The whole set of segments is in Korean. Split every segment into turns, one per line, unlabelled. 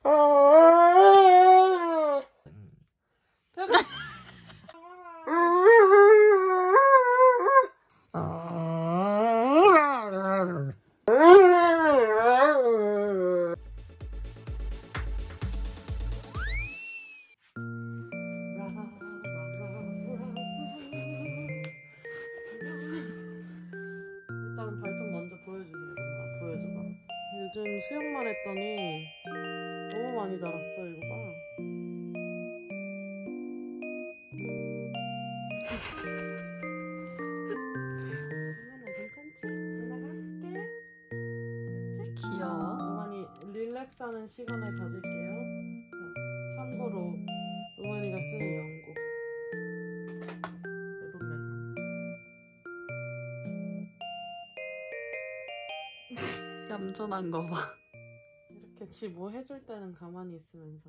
일단 발톱 먼저 보여주세요. 보여줘봐. 요즘 수영만 했더니 너무 많이 자랐어. 이거 봐. 괜찮지? 올라갈게. 그치?
귀여워.
로만이 릴렉스하는 시간을 가질게요. 참고로 로만이가 쓰는 연고 내
얌전한 거 봐.
이렇게 지 뭐 해줄 때는 가만히 있으면서.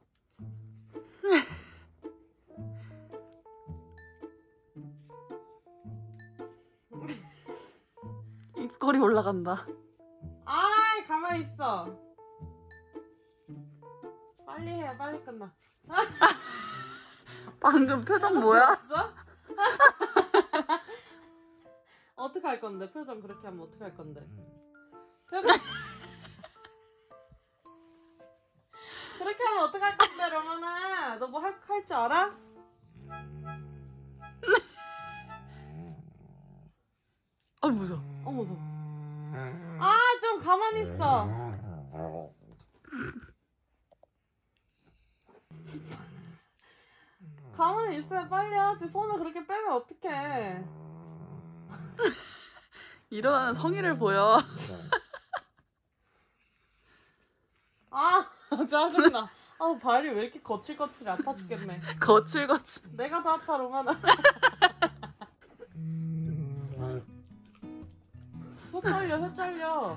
입꼬리 올라간다.
아이 가만히 있어. 빨리 해요. 빨리 끝나.
방금 표정 뭐야?
어떻게 할 건데? 표정 그렇게 하면 어떻게 할 건데? 그렇게 하면 어떻게 할 건데, 로마나? 너 뭐 할 줄 알아?
아 무서워.
무서워. 아, 좀 가만히 있어. 가만히 있어야 빨리 하지. 손을 그렇게 빼면 어떡해.
일어나는 성의를 보여.
아, 짜증나. 아, 발이 왜 이렇게 거칠거칠해. 아파 죽겠네.
거칠거칠.
내가 더 아파, 로마나. 혀 잘려, 혀 잘려.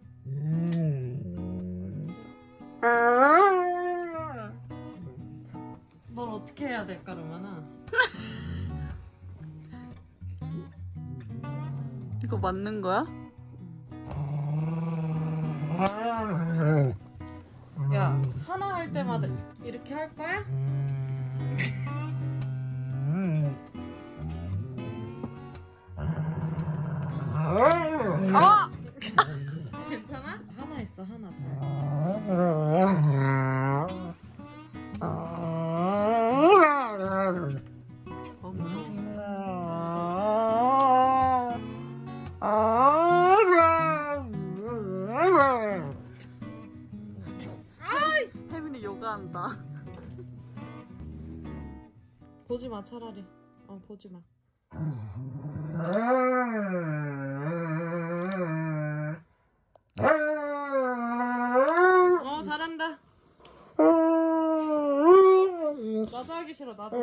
넌 어떻게 해야 될까, 로마나?
이거 맞는 거야?
야, 하나 할 때마다 이렇게 할 거야?
아!
괜찮아? 하나 있어, 하나.
혜민이 요가한다.
보지 마, 차라리. 보지 마. 잘한다. 나도 하기 싫어, 나도.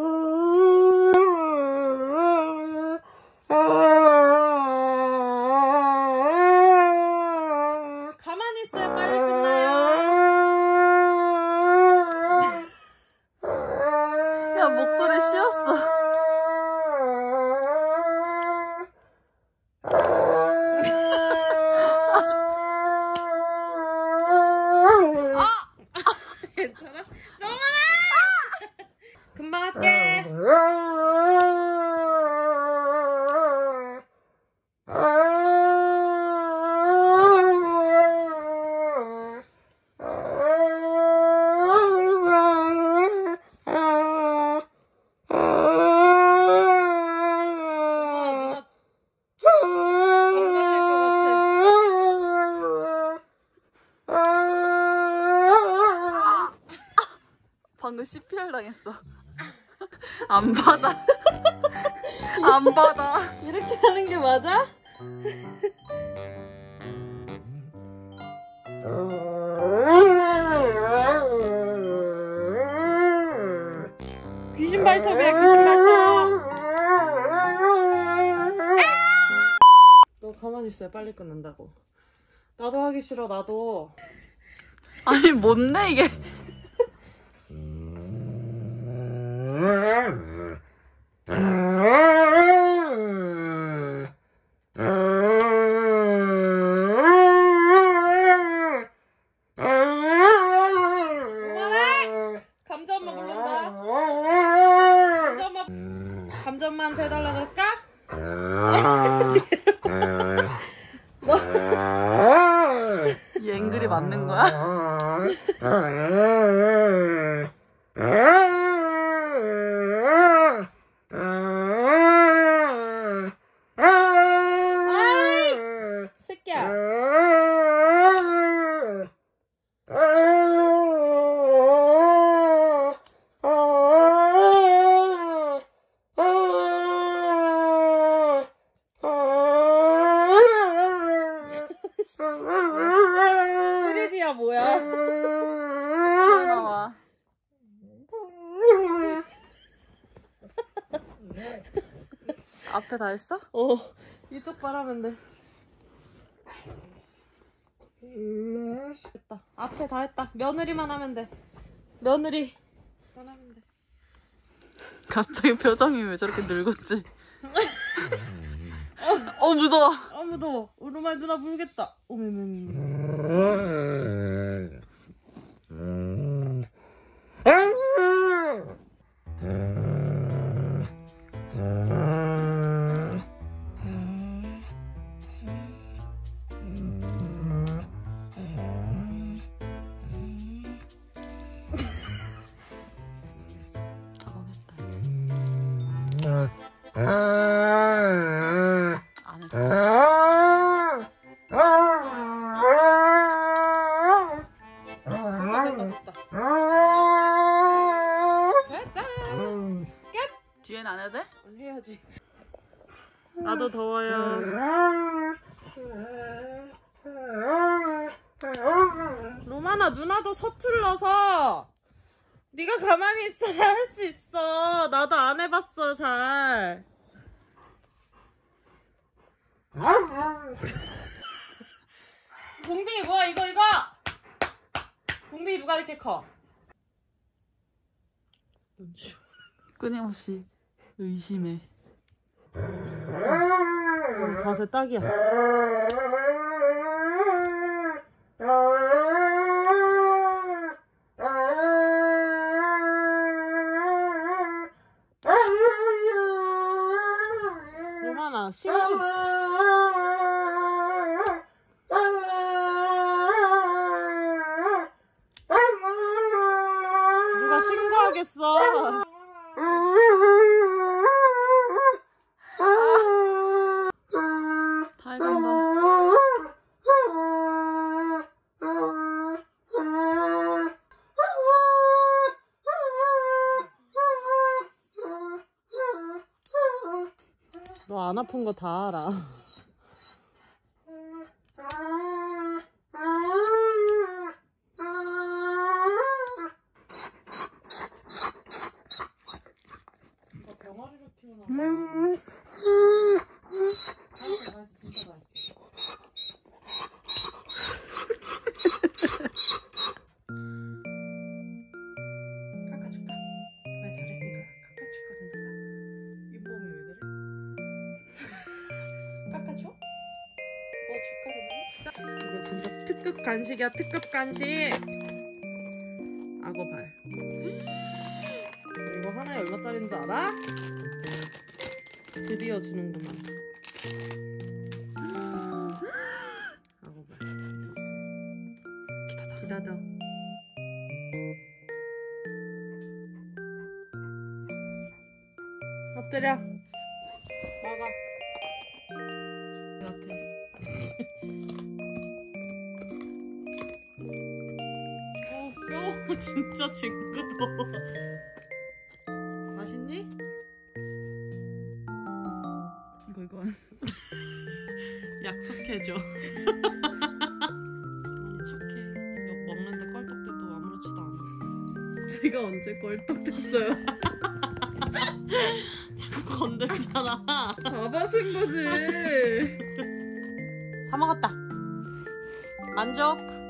가만히 있어야 빨리 끝나요.
야, 목소리 쉬었어.
괜찮아? 너무나! 금방 할게.
방금 CPR 당했어. 안 받아. 안 받아.
이렇게 하는 게 맞아? 귀신 발톱이야, 귀신 발톱. 너 가만히 있어야 빨리 끝난다고. 나도 하기 싫어, 나도.
아니, 뭔데 이게.
좀 대달라 그럴까?
이 앵글이 맞는 거야?
새끼야. 쓰리디야 뭐야?
나와. 앞에 다 했어?
이쪽 바라면 돼. 됐다. 앞에 다 했다. 며느리만 하면 돼. 며느리만 하면 돼.
갑자기 표정이 왜 저렇게 늙었지? 무서워.
무더워. 오르말 누나 물겠다.
안 했어.
됐다.
뒤엔 안 해도 돼?
해야지. 나도 더워요. 로마나 누나도 서툴러서 네가 가만히 있어야 할 수 있어. 나도 안 해봤어 잘. 공비 뭐야 이거 공비 누가 이렇게 커?
끊임없이 의심해.
자세 딱이야. 로마나 신고 누가 신고하겠어.
다 해간다.
너 안 아픈 거 다 알아. 병아리로 키우나? 다 했어, 진짜 다 했어. 깎아줄까? 말 잘했으니까 깎아줄까 누나? 윗몸이 왜 그래? 깎아줘? 줄까 그러면? 이거 진짜 특급 간식이야, 특급 간식. 악어발. 이거 하나에 얼마짜리인 줄 알아? 드디어 주는구만. 악어발. 기다려. 엎드려. 먹어.
같아.
뼈 진짜 징그러워. 맛있니?
이거.
약속해줘. 아니 착해. 너 먹는데 껄떡대도 아무렇지도 않아.
제가 언제 껄떡댔어요?
자꾸 건들잖아.
잡아준 거지.
다 먹었다. 만족.